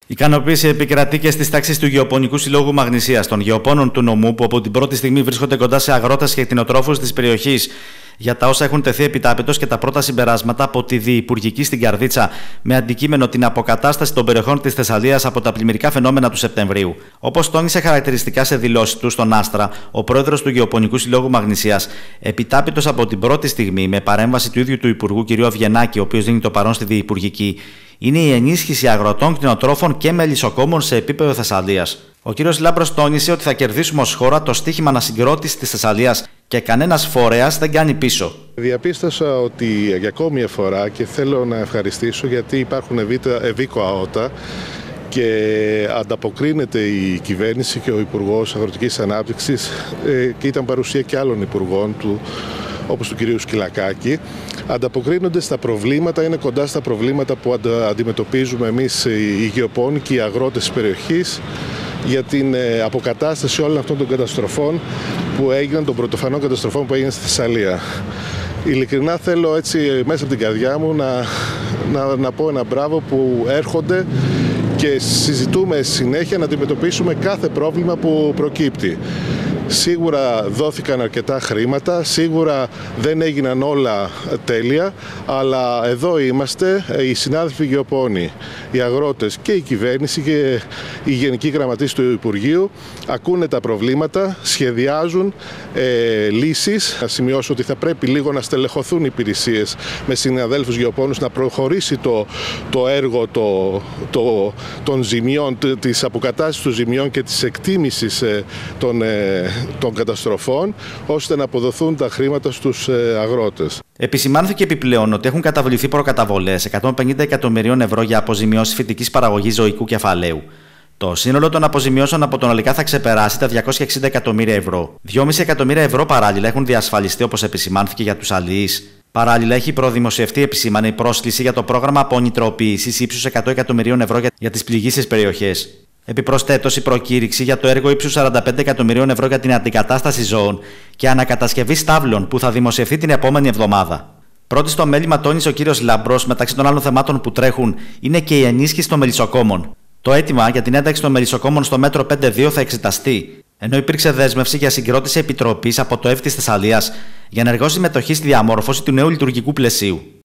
Ικανοποίηση επικρατεί και στις τάξεις του Γεωπονικού Συλλόγου Μαγνησίας, των γεωπόνων του νομού, που από την πρώτη στιγμή βρίσκονται κοντά σε αγρότες και κτηνοτρόφους της περιοχής για τα όσα έχουν τεθεί επιτάπητος και τα πρώτα συμπεράσματα από τη Διυπουργική στην Καρδίτσα, με αντικείμενο την αποκατάσταση των περιοχών της Θεσσαλίας από τα πλημμυρικά φαινόμενα του Σεπτεμβρίου. Όπως τόνισε χαρακτηριστικά σε δηλώσεις του στον Άστρα, ο πρόεδρος του Γεωπονικού Συλλόγου Μαγνησίας, επιτάπητος από την πρώτη στιγμή, με παρέμβαση του ίδιου του Υπουργού κ. Αυγενάκη, ο οποίος δίνει το παρόν στη Διυπουργική, είναι η ενίσχυση αγροτών, κτηνοτρόφων και μελισσοκόμων σε επίπεδο Θεσσαλίας. Ο κ. Λάμπρος τόνισε ότι θα κερδίσουμε ως χώρα το στίχημα ανασυγκρότησης της Θεσσαλίας και κανένας φορέας δεν κάνει πίσω. Διαπίστωσα ότι για ακόμη μια φορά, και θέλω να ευχαριστήσω γιατί υπάρχουν ευήκοα ότα και ανταποκρίνεται η κυβέρνηση και ο Υπουργός Αγροτικής Ανάπτυξης και ήταν παρουσία και άλλων υπουργών του, όπως του κυρίου Σκυλακάκη, ανταποκρίνονται στα προβλήματα, είναι κοντά στα προβλήματα που αντιμετωπίζουμε εμείς οι γεωπόνοι και οι αγρότες της περιοχής για την αποκατάσταση όλων αυτών των καταστροφών που έγιναν, των πρωτοφανών καταστροφών που έγιναν στη Θεσσαλία. Ειλικρινά θέλω έτσι μέσα από την καρδιά μου να πω ένα μπράβο που έρχονται και συζητούμε συνέχεια να αντιμετωπίσουμε κάθε πρόβλημα που προκύπτει. Σίγουρα δόθηκαν αρκετά χρήματα, σίγουρα δεν έγιναν όλα τέλεια, αλλά εδώ είμαστε, οι συνάδελφοι γεωπόνοι, οι αγρότες και η κυβέρνηση και η Γενική Γραμματής του Υπουργείου ακούνε τα προβλήματα, σχεδιάζουν λύσεις. Θα σημειώσω ότι θα πρέπει λίγο να στελεχωθούν οι υπηρεσίες με συναδέλφους γεωπόνους, να προχωρήσει το έργο των ζημιών, της αποκατάστασης των ζημιών και της εκτίμησης των καταστροφών, ώστε να αποδοθούν τα χρήματα στους αγρότες. Επισημάνθηκε επιπλέον ότι έχουν καταβληθεί προκαταβολές 150 εκατομμυρίων ευρώ για αποζημιώσεις φυτικής παραγωγής ζωικού κεφαλαίου. Το σύνολο των αποζημιώσεων από τον ΟΛΙΚΑ θα ξεπεράσει τα 260 εκατομμύρια ευρώ. 2,5 εκατομμύρια ευρώ παράλληλα έχουν διασφαλιστεί, όπως επισημάνθηκε, για τους αλληλείς. Παράλληλα, έχει προδημοσιευτεί επισήμανα η πρόσκληση για το πρόγραμμα απονητροποίησης ύψους 100 εκατομμυρίων ευρώ για τις πληγείσες περιοχές. Επιπροσθέτως, η προκήρυξη για το έργο ύψους 45 εκατομμυρίων ευρώ για την αντικατάσταση ζώων και ανακατασκευή στάβλων που θα δημοσιευθεί την επόμενη εβδομάδα. Πρώτη στο μέλημα, τόνισε ο κ. Λάμπρος, μεταξύ των άλλων θεμάτων που τρέχουν, είναι και η ενίσχυση των μελισσοκόμων. Το αίτημα για την ένταξη των μελισσοκόμων στο μέτρο 5.2 θα εξεταστεί, ενώ υπήρξε δέσμευση για συγκρότηση επιτροπής από το ΕΒ της Θεσσαλίας για ενεργό συμμετοχή στη διαμόρφωση του νέου λειτουργικού πλαισίου.